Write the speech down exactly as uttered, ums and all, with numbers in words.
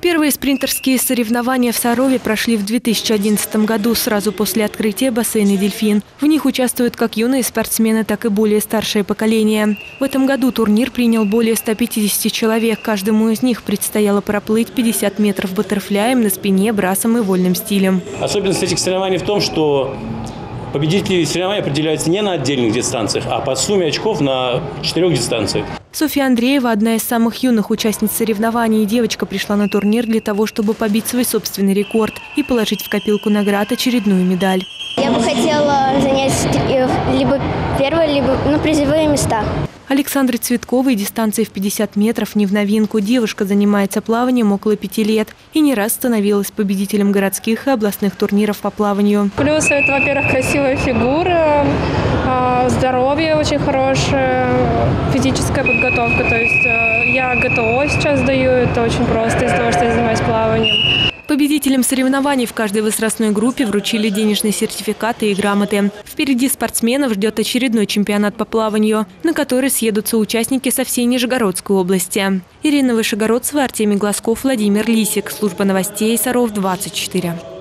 Первые спринтерские соревнования в Сарове прошли в две тысячи одиннадцатом году, сразу после открытия бассейна «Дельфин». В них участвуют как юные спортсмены, так и более старшее поколение. В этом году турнир принял более ста пятидесяти человек. Каждому из них предстояло проплыть пятьдесят метров баттерфляем, на спине, брасом и вольным стилем. Особенность этих соревнований в том, что победители соревнований определяются не на отдельных дистанциях, а по сумме очков на четырех дистанциях. Софья Андреева – одна из самых юных участниц соревнований. Девочка пришла на турнир для того, чтобы побить свой собственный рекорд и положить в копилку наград очередную медаль. Я бы хотела занять либо первые, либо ну, призовые места. Александре Цветковой дистанция в пятьдесят метров не в новинку. Девушка занимается плаванием около пяти лет и не раз становилась победителем городских и областных турниров по плаванию. Плюсы – это, во-первых, красивая фигура, здоровье очень хорошее, физическая подготовка. То есть я ГТО сейчас сдаю, это очень просто из-за того, что я занимаюсь плаванием. Победителям соревнований в каждой возрастной группе вручили денежные сертификаты и грамоты. Впереди спортсменов ждет очередной чемпионат по плаванию, на который съедутся участники со всей Нижегородской области. Ирина Вышегородцева, Артемий Глазков, Владимир Лисик. Служба новостей Саров двадцать четыре.